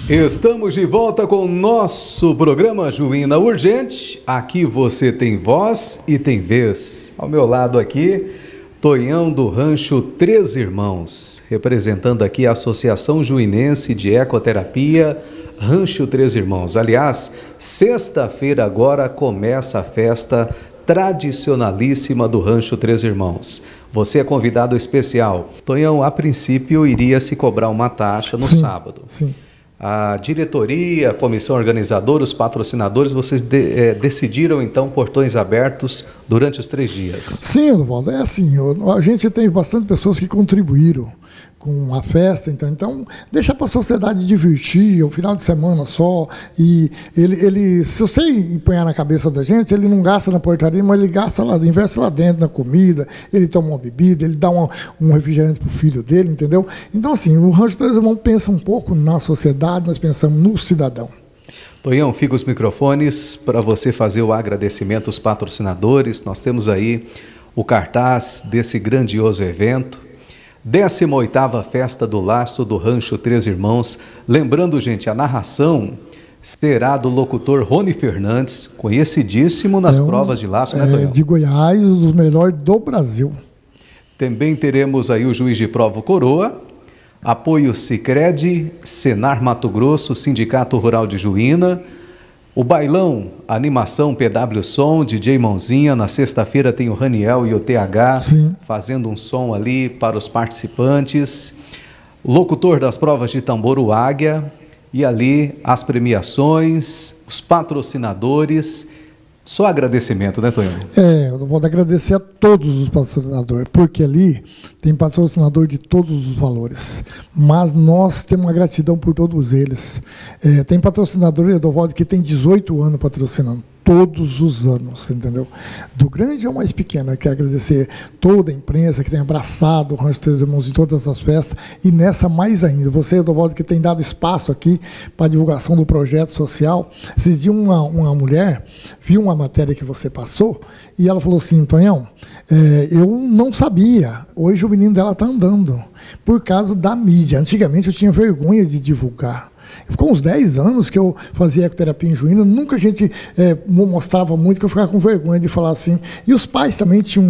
Estamos de volta com o nosso programa Juína Urgente. Aqui você tem voz e tem vez. Ao meu lado aqui, Tonhão do Rancho Três Irmãos, representando aqui a Associação Juinense de Ecoterapia Rancho Três Irmãos. Aliás, sexta-feira agora começa a festa tradicionalíssima do Rancho Três Irmãos. Você é convidado especial. Tonhão, a princípio iria se cobrar uma taxa no sábado. Sim. A diretoria, a comissão organizadora, os patrocinadores, vocês decidiram então portões abertos durante os 3 dias? Sim, Edovaldo, é assim, a gente tem bastante pessoas que contribuíram com a festa, então deixa para a sociedade divertir, é um final de semana só, e ele se você empenhar na cabeça da gente, ele não gasta na portaria, mas ele gasta lá, investe lá dentro na comida, ele toma uma bebida, ele dá um refrigerante para o filho dele, entendeu? Então assim, o Rancho Três Irmãos pensa um pouco na sociedade, nós pensamos no cidadão. Tonhão, fica os microfones para você fazer o agradecimento aos patrocinadores. Nós temos aí o cartaz desse grandioso evento, 18ª Festa do Laço do Rancho Três Irmãos. Lembrando, gente, a narração será do locutor Rony Fernandes, conhecidíssimo nas provas de laço, né, Tonhão? De Goiás, um dos melhores do Brasil. Também teremos aí o juiz de prova Coroa, apoio Sicredi, Senar Mato Grosso, Sindicato Rural de Juína, o bailão, animação PW Som, DJ Mãozinha. Na sexta-feira tem o Raniel e o TH fazendo um som ali para os participantes. O locutor das provas de tambor, o Águia. E ali as premiações, os patrocinadores. Só agradecimento, né, Tonhão? Eu vou agradecer a todos os patrocinadores, porque ali tem patrocinador de todos os valores, mas nós temos uma gratidão por todos eles. Tem patrocinador, Edovaldo, que tem 18 anos patrocinando, todos os anos, entendeu? Do grande ao mais pequeno. Eu quero agradecer toda a imprensa que tem abraçado o Rancho Três Irmãos em todas as festas, e nessa mais ainda. Você, Edovaldo, que tem dado espaço aqui para a divulgação do projeto social. Esses dias uma mulher viu uma matéria que você passou e ela falou assim: Tonhão, eu não sabia, hoje o menino dela está andando, por causa da mídia. Antigamente eu tinha vergonha de divulgar. Ficou uns 10 anos que eu fazia ecoterapia em Juína, nunca a gente mostrava muito, que eu ficava com vergonha de falar assim. E os pais também tinham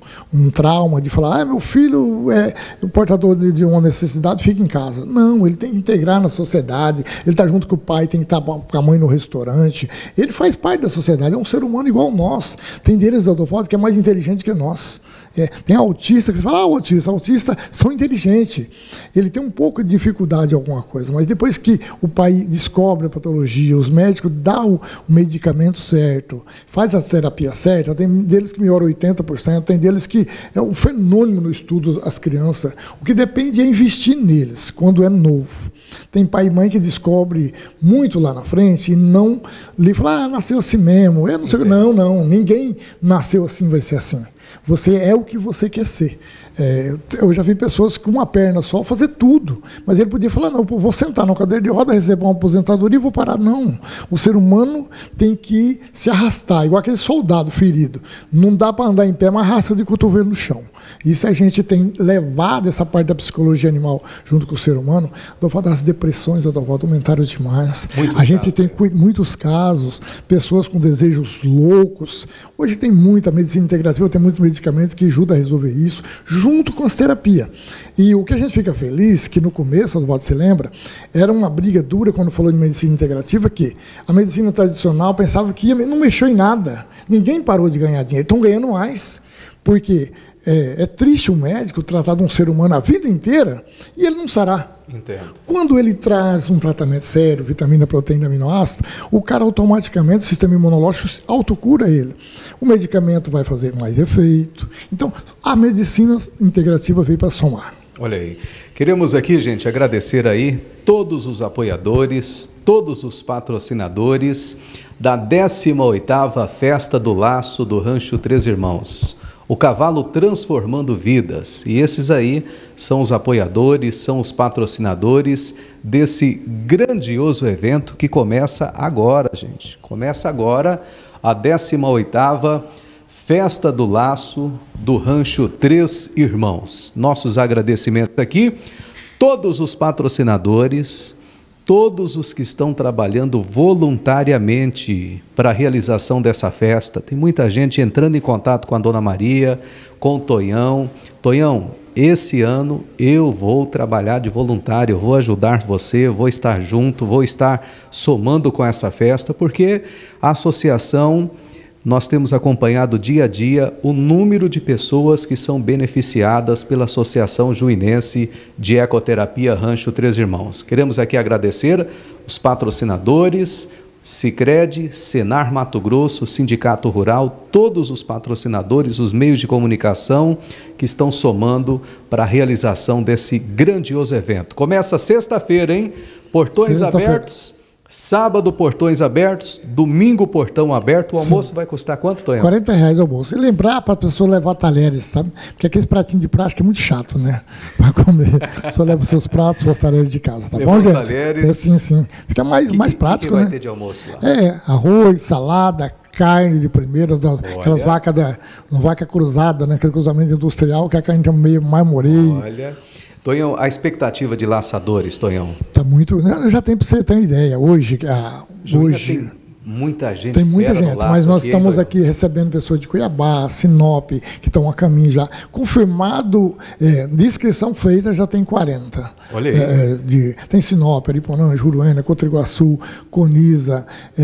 um trauma de falar: meu filho é o portador de uma necessidade, fica em casa. Não, ele tem que integrar na sociedade, ele está junto com o pai, tem que estar com a mãe no restaurante. Ele faz parte da sociedade, é um ser humano igual nós. Tem deles, Edovaldo, que é mais inteligente que nós. Tem autista que você fala: autistas são inteligentes. Ele tem um pouco de dificuldade em alguma coisa, mas depois que o pai descobre a patologia, os médicos dão o medicamento certo, faz a terapia certa, tem deles que melhora 80%, tem deles que é um fenômeno no estudo das crianças. O que depende é investir neles quando é novo. Tem pai e mãe que descobre muito lá na frente e não lhe fala: nasceu assim mesmo. Eu não sei. Não, ninguém nasceu assim, vai ser assim. Você é o que você quer ser. Eu já vi pessoas com uma perna só fazer tudo, mas ele podia falar: não, vou sentar na cadeira de roda, receber uma aposentadoria e vou parar. Não. O ser humano tem que se arrastar, igual aquele soldado ferido. Não dá para andar em pé, mas arrasta de cotovelo no chão. Isso a gente tem levado essa parte da psicologia animal junto com o ser humano. Das depressões, aumentaram demais. A gente tem muitos casos, pessoas com desejos loucos. Hoje tem muita medicina integrativa, tem muito medicamento que ajuda a resolver isso, junto com as terapias. E o que a gente fica feliz, que no começo, Edovaldo, se lembra, era uma briga dura quando falou de medicina integrativa, que a medicina tradicional pensava que não mexeu em nada. Ninguém parou de ganhar dinheiro, estão ganhando mais. Porque é triste o médico tratar de um ser humano a vida inteira e ele não sarar. Entendo. Quando ele traz um tratamento sério, vitamina, proteína, aminoácido, o cara automaticamente, o sistema imunológico autocura ele. O medicamento vai fazer mais efeito. Então, a medicina integrativa veio para somar. Olha aí. Queremos aqui, gente, agradecer aí todos os apoiadores, todos os patrocinadores da 18ª Festa do Laço do Rancho Três Irmãos. O cavalo transformando vidas. E esses aí são os apoiadores, são os patrocinadores desse grandioso evento que começa agora, gente. Começa agora a 18ª Festa do Laço do Rancho Três Irmãos. Nossos agradecimentos aqui, todos os patrocinadores, todos os que estão trabalhando voluntariamente para a realização dessa festa. Tem muita gente entrando em contato com a Dona Maria, com o Tonhão. Tonhão, esse ano eu vou trabalhar de voluntário, eu vou ajudar você, eu vou estar junto, vou estar somando com essa festa, porque a associação, nós temos acompanhado dia a dia o número de pessoas que são beneficiadas pela Associação Juinense de Ecoterapia Rancho Três Irmãos. Queremos aqui agradecer os patrocinadores, Sicredi, Senar Mato Grosso, Sindicato Rural, todos os patrocinadores, os meios de comunicação que estão somando para a realização desse grandioso evento. Começa sexta-feira, hein? Portões abertos. Sábado, portões abertos, domingo, portão aberto. O almoço vai custar quanto, Tonhão? R$40 o almoço. E lembrar para a pessoa levar talheres, sabe? Porque aqueles pratinhos de plástico é muito chato, né? Para comer. A pessoa leva os seus pratos, suas talheres de casa, tá bom, gente? Talheres. Sim. Fica mais prático, né? O que vai ter de almoço lá? Arroz, salada, carne de primeira, aquelas vacas uma vaca cruzada, né? Aquele cruzamento industrial, que a carne é meio marmoreia. Olha. Tonhão, a expectativa de laçadores, Tonhão? Está muito. Já tem para você ter uma ideia. Hoje tem muita gente. Tem muita gente, mas nós estamos aqui recebendo pessoas de Cuiabá, Sinop, que estão a caminho já. Confirmado, de inscrição feita, já tem 40. Olha aí. Tem Sinop, Ariponã, Juruena, Cotriguaçu, Coniza,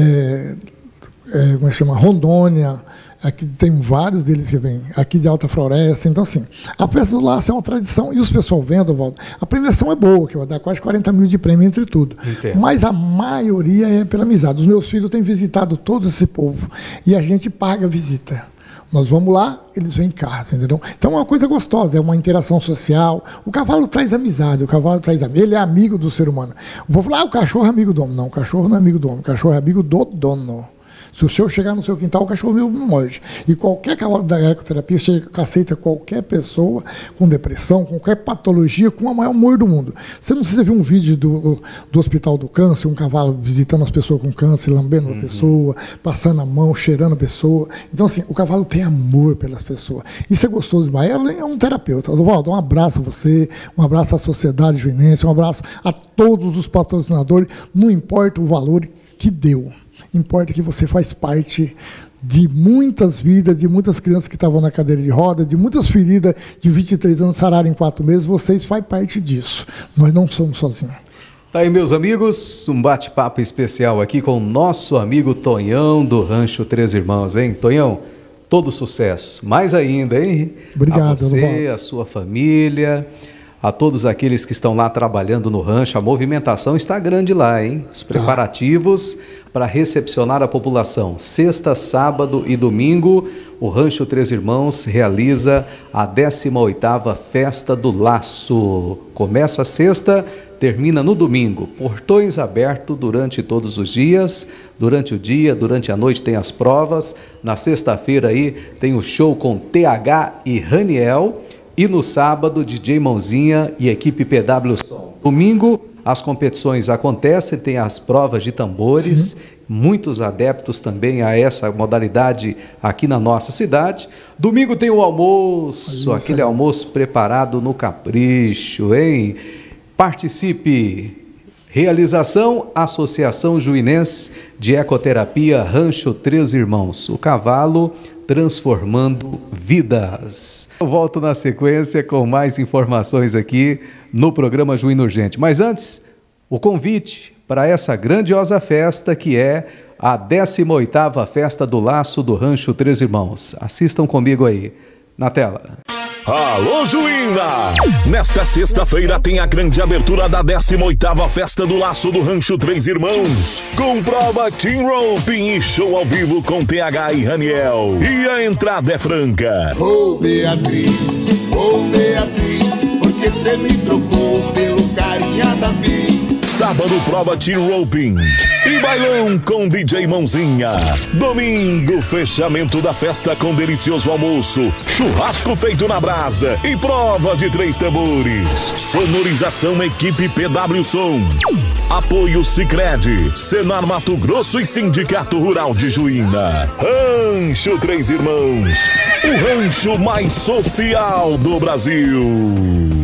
como é que chama? Rondônia. Aqui tem vários deles que vêm, aqui de Alta Floresta. Então, assim, a festa do laço é uma tradição e os pessoal vendo, Valdo, a premiação é boa, que vai dar quase 40 mil de prêmio entre tudo. Entendo. Mas a maioria é pela amizade. Os meus filhos têm visitado todo esse povo e a gente paga a visita. Nós vamos lá, eles vêm em casa, entendeu? Então é uma coisa gostosa, é uma interação social. O cavalo traz amizade, ele é amigo do ser humano. O povo fala, o cachorro é amigo do homem. Não, o cachorro não é amigo do homem, o cachorro é amigo do dono. Se o senhor chegar no seu quintal, o cachorro meu não morde. E qualquer cavalo da ecoterapia aceita qualquer pessoa com depressão, com qualquer patologia, com o maior amor do mundo. Você não precisa ver um vídeo do Hospital do Câncer, um cavalo visitando as pessoas com câncer, lambendo a pessoa, passando a mão, cheirando a pessoa. Então, assim, o cavalo tem amor pelas pessoas. Isso é gostoso demais. Ela é um terapeuta. Valdo, um abraço a você, um abraço à sociedade juinense, um abraço a todos os patrocinadores, não importa o valor que deu. Importa que você faz parte de muitas vidas, de muitas crianças que estavam na cadeira de roda, de muitas feridas de 23 anos sararam em 4 meses, vocês fazem parte disso. Nós não somos sozinhos. Tá aí, meus amigos, um bate-papo especial aqui com o nosso amigo Tonhão do Rancho Três Irmãos, hein? Tonhão, todo sucesso. Mais ainda, hein? Obrigado, a você, a sua família, a todos aqueles que estão lá trabalhando no rancho. A movimentação está grande lá, hein? Os preparativos para recepcionar a população. Sexta, sábado e domingo, o Rancho Três Irmãos realiza a 18ª Festa do Laço. Começa sexta, termina no domingo. Portões abertos durante todos os dias. Durante o dia, durante a noite tem as provas. Na sexta-feira aí tem o show com TH e Raniel. E no sábado, DJ Mãozinha e equipe PW Som. Domingo, as competições acontecem, tem as provas de tambores. Sim. Muitos adeptos também a essa modalidade aqui na nossa cidade. Domingo tem o almoço, aquele almoço preparado no capricho, hein? Participe! Realização, Associação Juinense de Ecoterapia Rancho Três Irmãos. O cavalo transformando vidas. Eu volto na sequência com mais informações aqui no programa Juína Urgente. Mas antes, o convite para essa grandiosa festa que é a 18ª Festa do Laço do Rancho Três Irmãos. Assistam comigo aí na tela. Alô, Juína! Nesta sexta-feira tem a grande abertura da 18ª Festa do Laço do Rancho Três Irmãos, com prova Team Roping e show ao vivo com TH e Raniel. E a entrada é franca. Beatriz, porque você me trocou pelo carinha da Bis. Sábado, prova Team Roping e bailão com DJ Mãozinha. Domingo, fechamento da festa com delicioso almoço, churrasco feito na brasa e prova de 3 tambores. Sonorização equipe PW Som. Apoio Sicredi, Senar Mato Grosso e Sindicato Rural de Juína. Rancho Três Irmãos, o rancho mais social do Brasil.